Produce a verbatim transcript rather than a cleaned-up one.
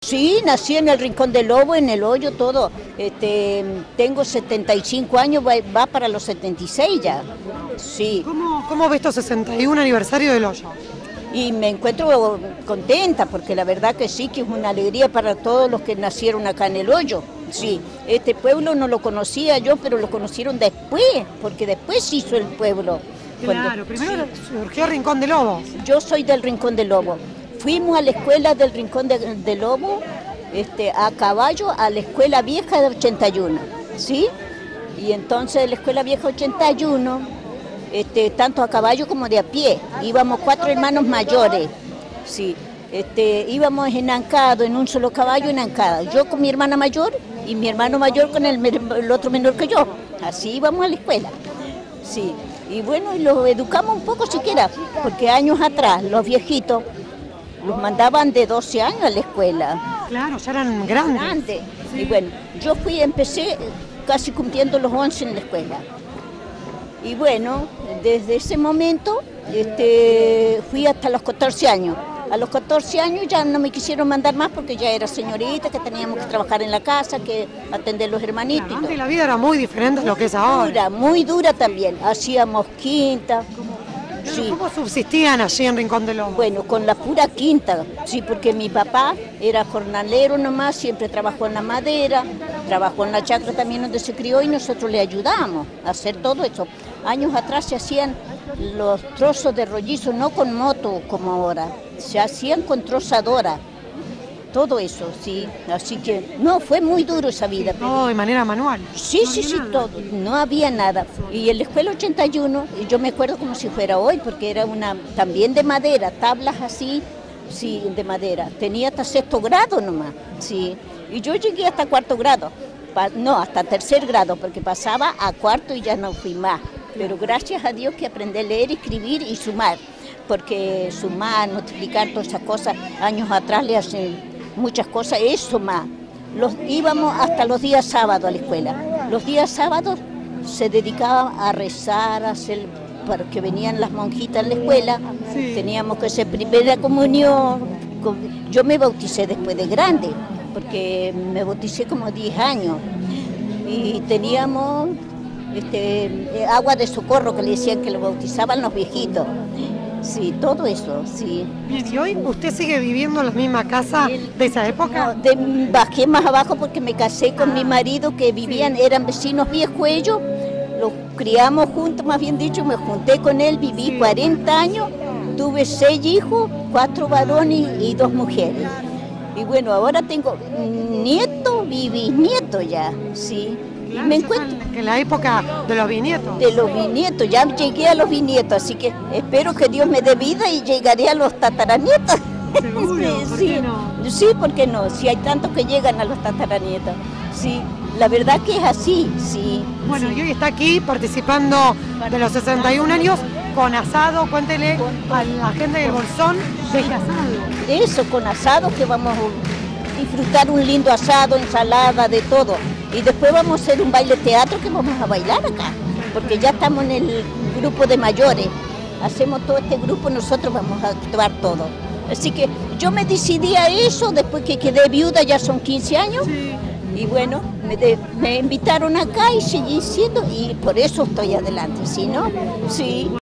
Sí, nací en el Rincón del Lobo, en el hoyo, todo. Este, tengo setenta y cinco años, va, va para los setenta y seis ya. Sí. ¿Cómo, cómo ves tu sesenta y un aniversario del hoyo? Y me encuentro contenta porque la verdad que sí, que es una alegría para todos los que nacieron acá en el hoyo. Sí, este pueblo no lo conocía yo, pero lo conocieron después, porque después se hizo el pueblo. Claro, Cuando, primero sí. surgió Rincón del Lobo. Yo soy del Rincón del Lobo. Fuimos a la escuela del Rincón de, del Lobo, este, a caballo, a la escuela vieja de ochenta y uno, ¿sí? Y entonces la escuela vieja ochenta y uno, este, tanto a caballo como de a pie, íbamos cuatro hermanos mayores, ¿sí? Este, íbamos en ancado, en un solo caballo en ancada, yo con mi hermana mayor y mi hermano mayor con el, el otro menor que yo, así íbamos a la escuela, sí. Y bueno, y los educamos un poco siquiera, porque años atrás los viejitos los mandaban de doce años a la escuela. Claro, ya eran grandes. Grandes. Sí. Y bueno, yo fui, empecé casi cumpliendo los once en la escuela. Y bueno, desde ese momento este, fui hasta los catorce años. A los catorce años ya no me quisieron mandar más porque ya era señorita, que teníamos que trabajar en la casa, que atender los hermanitos. Claro, y todo. La vida era muy diferente a lo que es ahora. Dura, muy dura también. Hacíamos quinta. Sí. ¿Cómo subsistían allí en Rincón del Lobo? Bueno, con la pura quinta, sí, porque mi papá era jornalero nomás, siempre trabajó en la madera, trabajó en la chacra también donde se crió y nosotros le ayudábamos a hacer todo eso. Años atrás se hacían los trozos de rollizo, no con moto como ahora, se hacían con trozadora. Todo eso, sí, así que no, fue muy duro esa vida. Todo de manera manual. Sí, no sí, sí, nada. Todo, no había nada. Y en la escuela ochenta y uno, yo me acuerdo como si fuera hoy, porque era una también de madera, tablas así, sí, de madera. Tenía hasta sexto grado nomás, sí. Y yo llegué hasta cuarto grado, pa, no, hasta tercer grado, porque pasaba a cuarto y ya no fui más. Pero gracias a Dios que aprendí a leer, escribir y sumar, porque sumar, multiplicar, todas esas cosas, años atrás le hacen muchas cosas, eso más. Los, íbamos hasta los días sábados a la escuela. Los días sábados se dedicaban a rezar, a hacer, porque venían las monjitas a la escuela, sí. Teníamos que hacer primera comunión. Yo me bauticé después de grande, porque me bauticé como diez años. Y teníamos este, agua de socorro que le decían que lo bautizaban los viejitos. Sí, todo eso, sí. ¿Y hoy usted sigue viviendo en la misma casa de esa época? No, de, bajé más abajo porque me casé con ah, mi marido que vivían, sí. Eran vecinos viejos ellos, los criamos juntos, más bien dicho, me junté con él, viví sí. cuarenta años, tuve seis hijos, cuatro varones y dos mujeres. Y bueno, ahora tengo nietos y bisnietos ya, sí. Claro, me encuentro en la época de los bisnietos. De los bisnietos, ya llegué a los bisnietos, así que espero que Dios me dé vida y llegaré a los tataranietos. ¿Seguro? ¿Por sí, qué no? Sí, ¿por qué no? Si hay tantos que llegan a los tataranietos. Sí, la verdad que es así, sí. Bueno, sí. Y hoy está aquí participando de los sesenta y un años con asado. Cuéntele a la gente del Bolsón de qué asado. Eso, con asado, que vamos a disfrutar un lindo asado, ensalada, de todo. Y después vamos a hacer un baile teatro que vamos a bailar acá, porque ya estamos en el grupo de mayores. Hacemos todo este grupo, nosotros vamos a actuar todo. Así que yo me decidí a eso después que quedé viuda, ya son quince años. Sí. Y bueno, me, de, me invitaron acá y seguí siendo, y por eso estoy adelante, ¿sí, no? Sí.